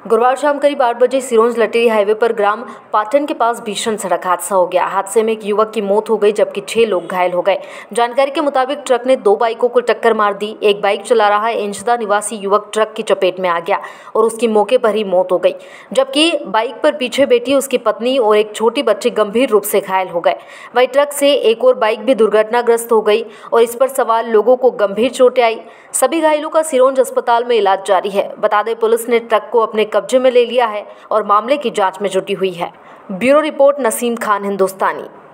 गुरुवार शाम करीब 8 बजे सिरोंज लटेरी हाईवे पर ग्राम पाटन के पास भीषण सड़क हादसा हो गया। हादसे में एक युवक की मौत हो गई जबकि 6 लोग घायल हो गए। जानकारी के मुताबिक ट्रक ने 2 बाइकों को टक्कर मार दी। एक बाइक चला रहा इंचदा निवासी युवक ट्रक की चपेट में आ गया और उसकी मौके पर ही मौत हो गई, जबकि बाइक पर पीछे बैठी उसकी पत्नी और एक छोटी बच्ची गंभीर रूप से घायल हो गए। वहीं ट्रक से एक और बाइक भी दुर्घटनाग्रस्त हो गई और इस पर सवार लोगों को गंभीर चोटें आई। सभी घायलों का सिरोंज अस्पताल में इलाज जारी है। बता दें, पुलिस ने ट्रक को अपने कब्जे में ले लिया है और मामले की जांच में जुटी हुई है। ब्यूरो रिपोर्ट, नसीम खान, हिंदुस्तानी।